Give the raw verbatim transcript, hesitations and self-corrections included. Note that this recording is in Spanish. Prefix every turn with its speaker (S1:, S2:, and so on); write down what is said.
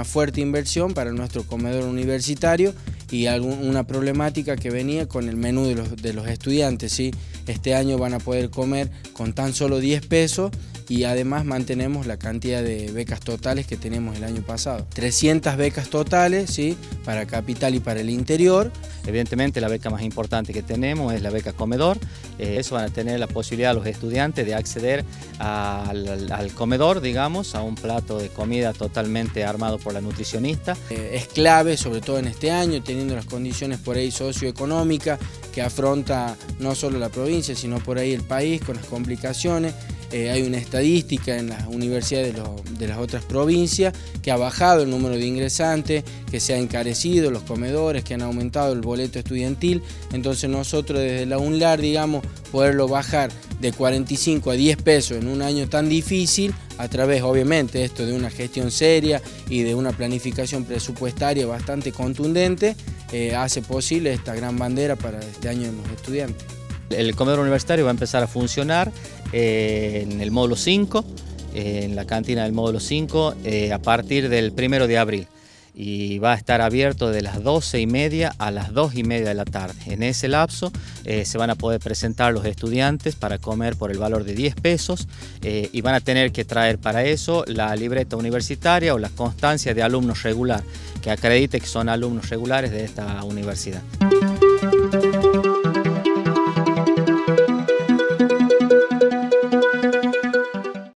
S1: una fuerte inversión para nuestro comedor universitario y algún, una problemática que venía con el menú de los, de los estudiantes, ¿sí? Este año van a poder comer con tan solo diez pesos y además mantenemos la cantidad de becas totales que tenemos el año pasado. trescientas becas totales, ¿sí? Para capital y para el interior.
S2: Evidentemente la beca más importante que tenemos es la beca comedor. Eh, eso van a tener la posibilidad los estudiantes de acceder al, al, al comedor, digamos, a un plato de comida totalmente armado por la nutricionista.
S1: Eh, es clave, sobre todo en este año, teniendo las condiciones por ahí socioeconómicas que afronta no solo la provincia, sino por ahí el país con las complicaciones. Eh, hay una estadística en las universidades de, los, de las otras provincias que ha bajado el número de ingresantes, que se ha encarecido los comedores, que han aumentado el boleto estudiantil. Entonces nosotros desde la UNLAR, digamos, poderlo bajar de cuarenta y cinco a diez pesos en un año tan difícil, a través obviamente esto de una gestión seria y de una planificación presupuestaria bastante contundente, eh, hace posible esta gran bandera para este año de los estudiantes.
S2: El comedor universitario va a empezar a funcionar eh, en el módulo cinco, eh, en la cantina del módulo cinco, eh, a partir del primero de abril. Y va a estar abierto de las doce y media a las dos y media de la tarde. En ese lapso eh, se van a poder presentar los estudiantes para comer por el valor de diez pesos eh, y van a tener que traer para eso la libreta universitaria o la constancia de alumnos regular, que acredite que son alumnos regulares de esta universidad.